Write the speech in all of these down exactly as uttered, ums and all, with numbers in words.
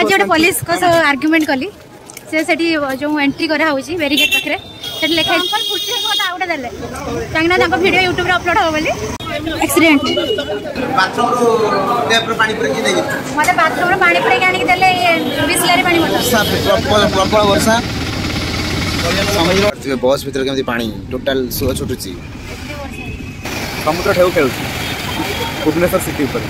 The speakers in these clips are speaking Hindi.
आज गोटे पुलिस को सब आर्ग्युमेंट कली से सेठी जो एंट्री करा होची बैरिकेड पाखरे सेठी लेखा पर फुटी कोटा आउटा देले कांगना ताको वीडियो YouTube रे अपलोड हो बोली एक्सीडेंट बाथरूम रो टैप रो पानी पुरे की देगी मते बाथरूम रो पानी पुरे आनी देले बिस्लरी पानी बोतल प्रॉपर प्रॉपर वर्षा समुद्र बस भीतर केमती पानी टोटल सुअ छुटुची समुद्र ठेउ खेलुची भुवनेश्वर सिटी पर।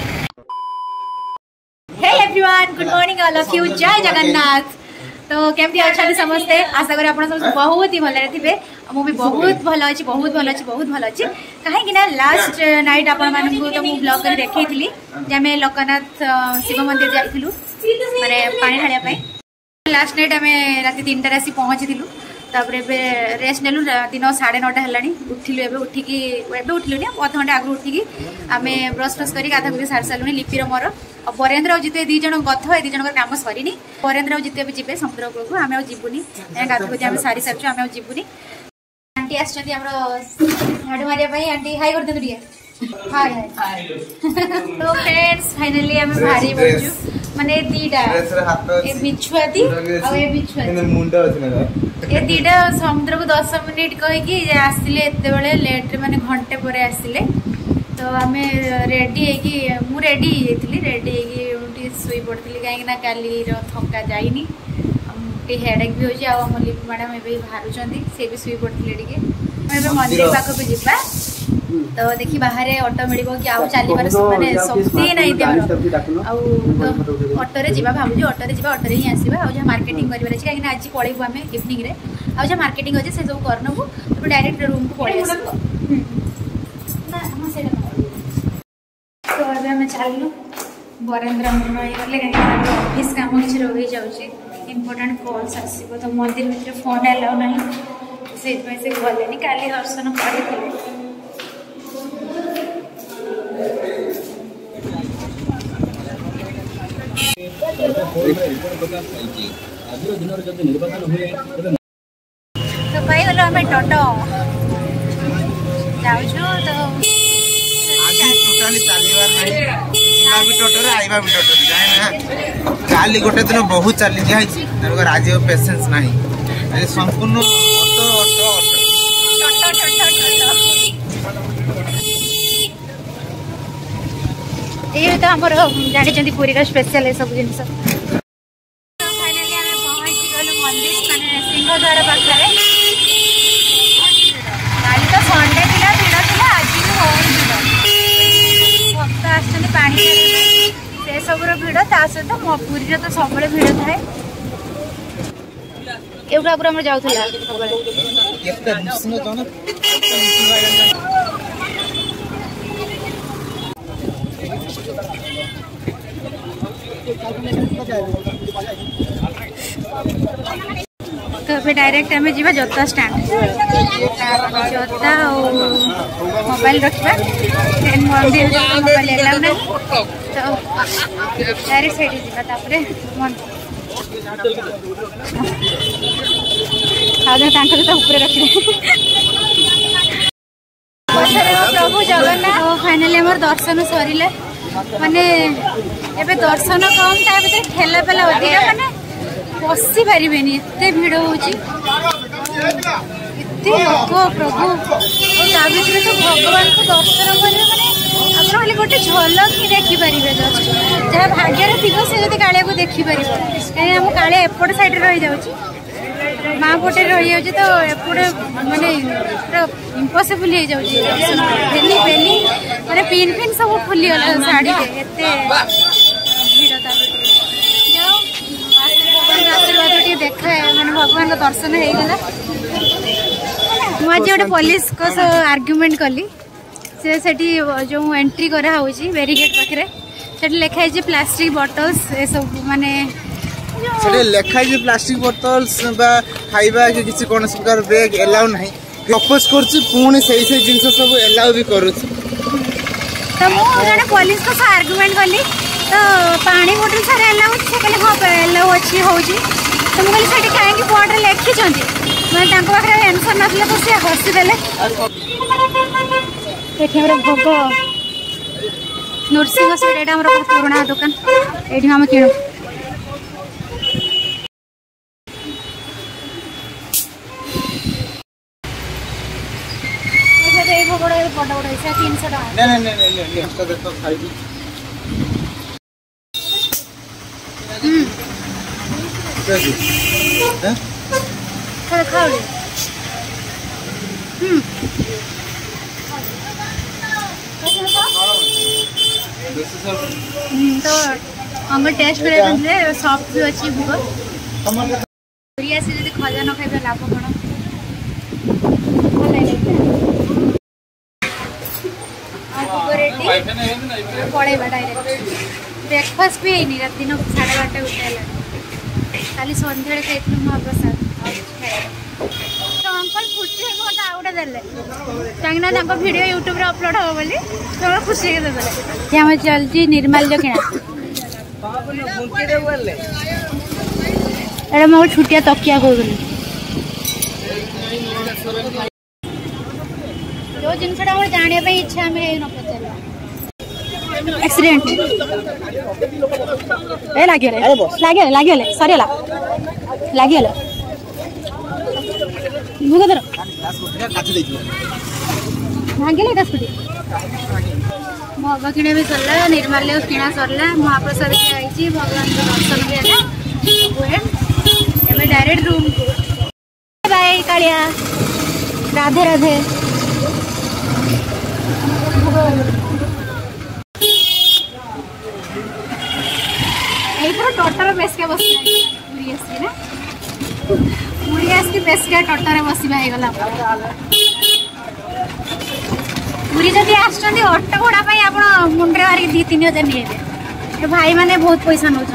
Hey everyone good morning all of you जय जगन्नाथ। तो केमती अच्छा समस्ते आशा करी आपण सब बहुत ही भल थे मु भी बहुत भल अच्छी बहुत भल अच्छी बहुत भल अच्छी कहीं लास्ट नाइट आपण मानू तो मुझे ब्लॉग कर देखी आम लोकनाथ शिव मंदिर जाइलु माने पानी ढालिया लास्ट नाइट आम रात तीन टार आसी पहुँची तापर रेस्ट नेलु दिन साढ़े नौटा है उठिलु एबे उठिकी एबे उठिलु नि अध घंटा आगु उठिकी आम ब्रश फ्रश करी गाधा गुधी सारी सारूनी लिपिर मोर और परेन्द्र और जिते दी जन गथ ए दी जन काम सरीनी परेन्द्र और जिते भी जीवे समुद्र कूल को आम जीवनी गाधा गुधी आम सारी सारी आम जीवनी आंटी आसछंती हमरो झाड़ू मारिया आंटी हाई कर देतु टिके हाय हाय तो फ्रेंड्स फाइनली आम भारी बजु माने दीटा ए बिछुआती आ ए बिछुआती मुंडा अछि ना ए दीटा समुद्र को दस मिनिट कहि कि आसिले एते बेले लेट माने घंटे परे आसिले तो आम रेडी है मु रेडी होती रेडी है शुई पड़ी कहीं काली थका जाइनी हेडेक भी होची आम लिप मैडम ए बाहर सी भी शुई पड़े टे मंदिर पाखक जावा तो देखी बाहर ऑटो मिल कि आउ चलबार माने शक्ति ना ऑटो जी भावुँ ऑटो जी ऑटो ही आसवा आ जहाँ मार्केटिंग कर कहीं आज पलैबू आम इवनिंग रे आ जहाँ मार्केटिंग अच्छे से सब करनबू तो डायरेक्ट रूम को पलि आसबू तो अभी आम चलू बरेन्द्र गले कहीं ऑफिस काम किसी रही जाऊँगी इम्पोर्टाट कॉल्स आसो तो मंदिर भर फोन अलाउ ना से गले काली दर्शन करते तो भाई गलो आम टोटो जाऊँ तो काली गोटे दिन बहुत चली जाए आज पेसेंस ना संपूर्ण ऑटो ऑटो ये तो आम जानी पुरी का स्पेशल सब जिन फाइनाली आम पहुँची गलु मंदिर माने सिंहद्वार पाखे काली तो संडे थी भिड़ थी आज भी हो भक्त आसुच्च पानी से सब भिड़ ता सहित पुरी तो सब भिड़ थाए एवटा पूरा जाऊला तो अभी डायरेक्ट आम जी जोता स्टैंड जोता मोबाइल रखा मंदिर मोबाइल एलाउ ना तो डायरेक्ट साइड जावापर प्रभु जगन्नाथ फाइनाली आम दर्शन सरिले माने एबे दर्शन कम ता भीतर ठेला पेला अधिका माने बसी पारे एत भिड़ होती लोक प्रभु ता भीतर तो भगवान को दर्शन करेंगे माने आप गोटे झलक ही देखिपारे जस्ट जहाँ भाग्य थी से जब कालिया को देखिपर कहीं आम कालिया एपट साइड रही जाऊँ माँ पटे रही जाऊँ तो एपटे माने इम्पॉसिबल हो जाऊँगी दर्शन बेली बेली माने पिन फिन सब खुली गला शाढ़ी एत भिड़ ता आशीर्वाद टे देखा मैंने भगवान का दर्शन हो गला मुझे गोटे पुलिस को सब आर्ग्युमेंट कली से सेठी जो एंट्री करा होची बैरिकेड पाखरे सेठी लिखाई जे प्लास्टिक बॉटल्स ए सब माने सेठी लिखाई जे प्लास्टिक बॉटल्स बा खाइबा के किसी कोन प्रकार बैग अलाउ नहीं प्रपोज करछु पुणी सही सही जिंस सब अलाउ भी करू तो मु जने पुलिस को सब आर्गुमेंट कली तो पानी बोतल सारे अलाउ से कहले हां अलाउ अच्छी होची तो मु कहली सेठी काहे कि बोर्ड रे लिखि छंती मैं तांको पाखरे आंसर नथले तो से हसी देले एठी हमरा भोग नरसिंह सेठ पुराणा दुकान ये आम किणु पैसा तीन सौ टका नहीं नहीं नहीं नहीं नहीं तो देखो खाई हम्म कैसे हैं चल खाओ ले हम्म हम्म तो हम टेस्ट करे सॉफ्ट भी अच्छी भूख पूरी आसी जब खजा न खाइबे लाभ कौन पड़ेगा डायरेक्ट ब्रेकफास्ट भी है रात दिन साढ़े बारटा उठे खाली सन्ध्या खाई महाप्रसाद तो अंकल खुशी मत आउटा देले कहीं भिड यूट्यूब अपलोड हम बोली तो खुशी देते आम चलती निर्माल्य किणा एटा मो छुटिया तकिया कहूली जो जिनसा जाना इच्छा आम न पचार एक्सीडेंट ए लगे लगे लगे सरीला लगे भूगधर भांगे स्कूटी भोग किणा भी सरला निर्माल्य किणा सरला महाप्रसाद खाई भगवान दर्शन भी है डायरेक्ट रूम को बाय कालिया राधे राधे टटर बेसका बस पूरी आसी ना पूरी आसी बेसका टटर बसवा गला पूरी जब आसुँच अटो घोड़ा आप मुंडे मारिक दी तीन हजार नहीं भाई मैंने बहुत पैसा नौ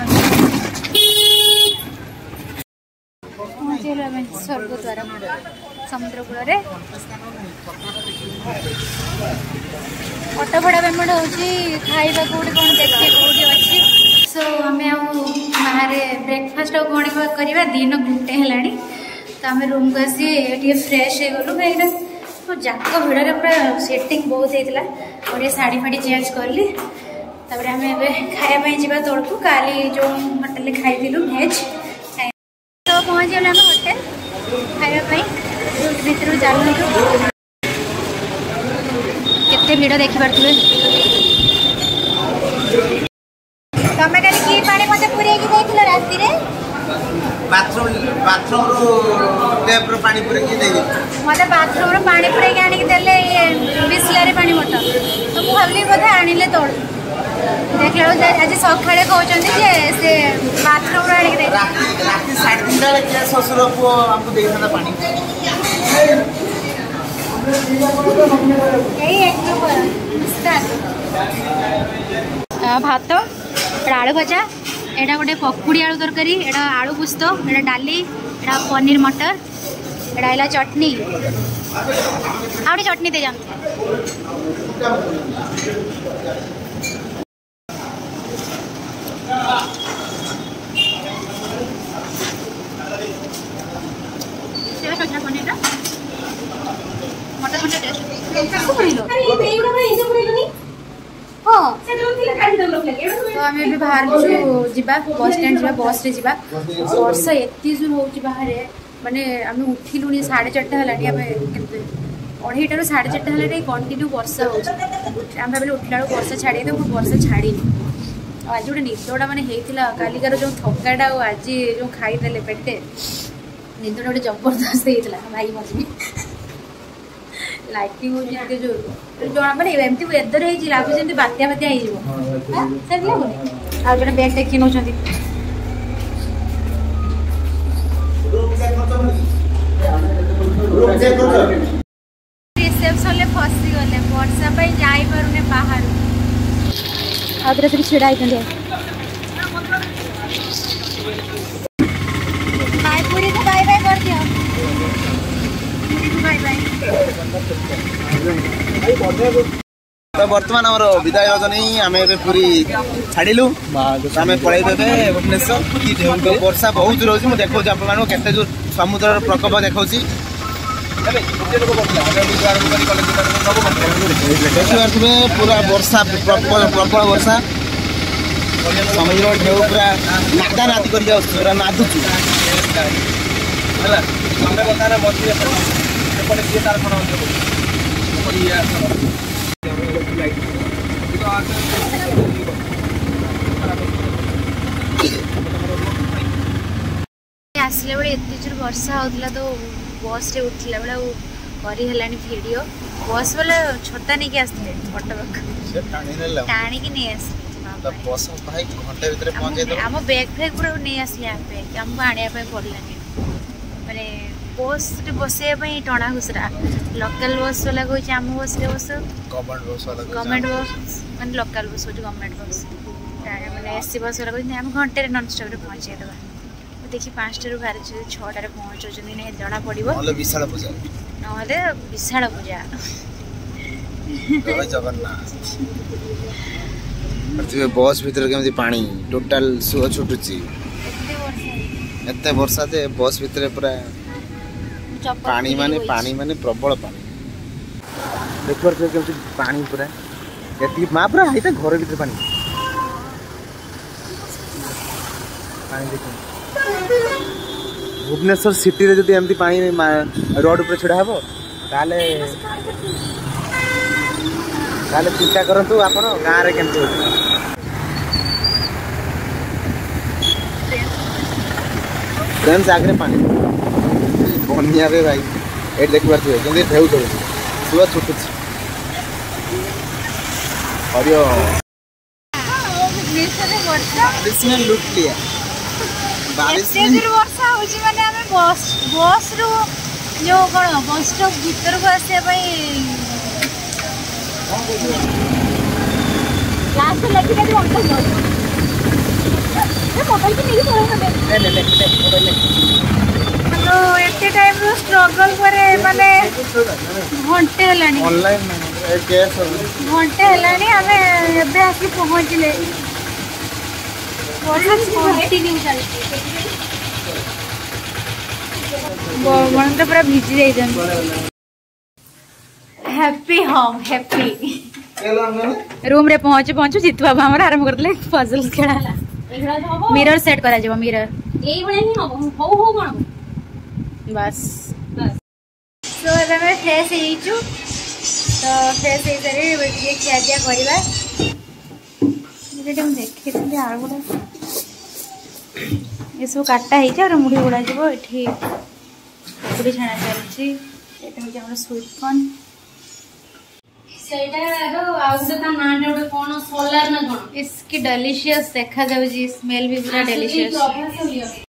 स्वर्गद्वार समुद्र कूल अटो भड़ा पेमेंट हो खाइबा कौटे कौन देखिए कौटी अच्छी सो आम बाहर ब्रेकफास्ट कौन करवा दिन घंटे है तो आम रूम को आसी फ्रेश हो गलु कहीं जाक भिड़े पूरा सेटिंग बहुत होता और ये शाढ़ी फाड़ी चेंज कली तापर आम खायापी जावा तौक काली जो होटेल खाई भेज तो पहुँच गल आम होटेल खायापी भर चलु केते भिड़ देखिपे तमें कल की पानी मत पूरे देख राति बाथरूम बाथरूम टेप रो पानी पूरे की देई मते बाथरूम रो पानी पूरे के आनी देले बिस्लरी पानी मोटर तो मु भाबली बोधे आनिले तोड़ देख लो आज सखाळे कहउचंदी जे से बाथरूम रो आनी दे राति साढ़े तीन टा के ससुर को हमको देई था पानी यही एक नंबर भात आलू भजा एटा गोटे पकुड़ी आलू तरकारी एटा आलू पुस्त एटा डाली एटा पनीर मटर एटा है चटनी आउटे चटनी दे जाते मटर मटर हाँ तो आम भी बाहर जा बस स्टैंड जा बस रे जा वर्षा एत जोर हो बाहर माने आम उठिलुनी साढ़े चार्टा है अढ़ईटार साढ़े चार्टा है कंटिन्यू वर्षा होम भाई उठला वर्षा छाड़ी तो वर्षा छाड़ी आज गोटे निदटा मैंने होता कालिकार जो थकाटा आज जो खाईदे पेटे निदटा गोटे जबरदस्त होता भाई मजे लाइटिंग होती जोर जना मैंने एमती वेदर लगुच बात्या बात्या हो जड़े बैग टेक नौ रिसेप्शन फसी गले वर्षा जापे बाहर आगे से छिड़ा बाय पूरी को बाय बाय कर दियो तो बर्तमान आम विदाय रजनी आम पूरी छाड़िलु आम पलैबे भुवनेश्वर तो वर्षा बहुत रोज मुझे देखा आपको जो समुद्र प्रकोप देखा देखिए पूरा वर्षा प्रबल प्रबल वर्षा समुद्र ढेउ पूरा नादा नादी कर नादुचु है आसला बेले एत जोर वर्षा होता तो बस रे उठला बेले करी हेलानी वीडियो बस वाला छता नहीं के आसले ऑटो से टाणी नेला टाणी की नहीं आसले तो बस भाई घंटे भीतर पहुंचे तो हम बैग फैग पूरा नहीं आसले यहाँ पे हमको आने पे पड़लानी माने बस रे बसे पे टणा घुसरा लोकल बस वाला कोई आम बस रे बस गवर्नमेंट बस वाला गवर्नमेंट बस माने लोकल बस होती गवर्नमेंट बस माने एसी बस वाला कोई हम घंटे रे नॉन स्टॉप रे पहुंचे देबा देखी पाँचटा बाहर छटार पहुँच जना पड़ो विशाल पूजा ना विशाल पूजा जगन्नाथ बस भीतर केमती पानी टोटाल सुह छुटुची एते वर्षा दे बस भीतर पूरा पानी माने पानी माने प्रबल पानी देखो केमती पानी पूरा एती मा पूरा हाइता घर भीतर पानी पानी देखो भुवनेश्वर सिटी रे जदि एमती पानी रोड ऊपर छड़ा हबो ताले ताले चिंता करंतु आपण गां रे केमती होय ट्रेन से आगे पानी बनिया रे भाई ए देख पारथि केमती ढेउ दो सुवा छुटुछ हरियो बारिश में लूट लिया वर्षा होची माने हमें बस बस रो जो कोन बस स्टॉप भीतर को आसे भाई लास्ट लगी के अंकल दो ए मोबाइल की नहीं पड़ो ले ले ले मोबाइल ले तो एते टाइम रो स्ट्रगल करे माने घंटे हलानी ऑनलाइन ए केस घंटे हलानी हमें एबे आके पहुंचले कंटिन्यू चलती मन तो पूरा भिजी जाइछन हैप्पी होम हैप्पी रूम रे पहुंच पहुंच जितु बाबा हमरा आरंभ करले पजल खेला मिरर सेट करा जेबो मिरर एई बणे ही हो हो हो कोन बस बस सो हमें फ्रेश हेइछु तो फ्रेश हे करे ये क्या क्या करबा हम देखे ये सब काटा है मुढ़ी गुड़ा जीव ये पकड़ी छाणा चलती स्वीट कॉर्न इसकी डेलीशियस देखा जाऊँ स्मेल भी पूरा डेलीशियस।